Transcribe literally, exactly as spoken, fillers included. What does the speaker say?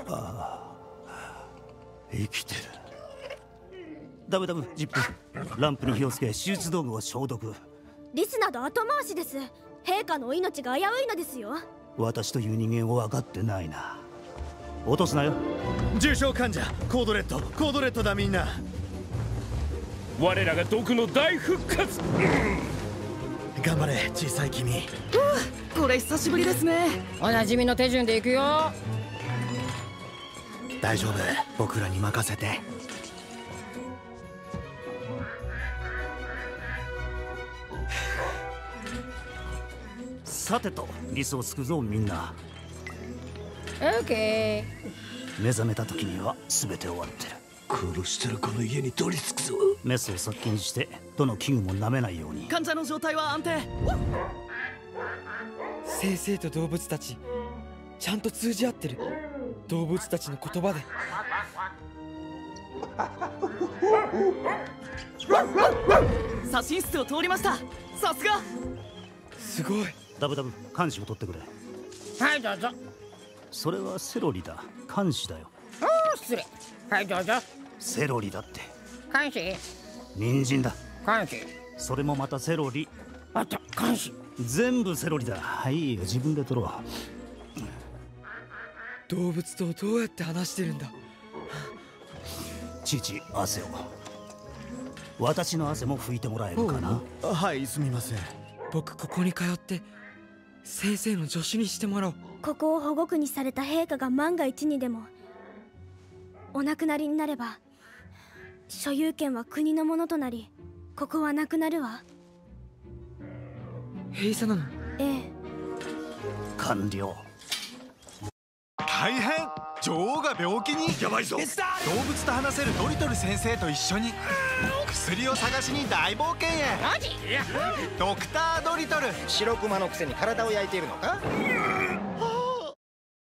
ああ、生きてる。ダブダブジップ、ランプに火をつけ手術道具を消毒。 リスなど後回しです。陛下のお命が危ういのですよ。 私という人間を分かってないな。落とすなよ。 重症患者コードレット、コードレットだみんな。 我らが毒の大復活。 頑張れ小さい君。 これ久しぶりですね。 おなじみの手順でいくよ。 大丈夫、僕らに任せて。 さてと、リスを救うぞみんな。 オッケ目覚めた時には全て終わってる。 殺したらこの家に取り付くぞ。 メスを殺菌してどの器具も舐めないように。 患者の状態は安定。 先生と動物たちちゃんと通じ合ってる。動物たちの言葉で。 左心室を通りました。さすが。 すごい。 ダブダブ、監視を取ってくれ。 ー。はいどうぞ。 それはセロリだ。監視だよ。 おお失礼。はいどうぞ。 セロリだって。 監視。 人参だ。 監視。 それもまたセロリ。 あった監視。 全部セロリだ。はい、自分で取ろう。動物とどうやって話してるんだ。 父、汗を。私の汗も拭いてもらえるかな。 はい、すみません。 僕ここに通って先生の助手にしてもらおう。 ここを保護区にされた陛下が万が一にでもお亡くなりになれば、所有権は国のものとなり、ここはなくなるわ。 閉鎖なの？ ええ。 完了。 大変、女王が病気に。 やばいぞ。 動物と話せるドリトル先生と一緒に薬を探しに大冒険へ。 マジ？ ドクタードリトル。 白熊のくせに体を焼いているのか？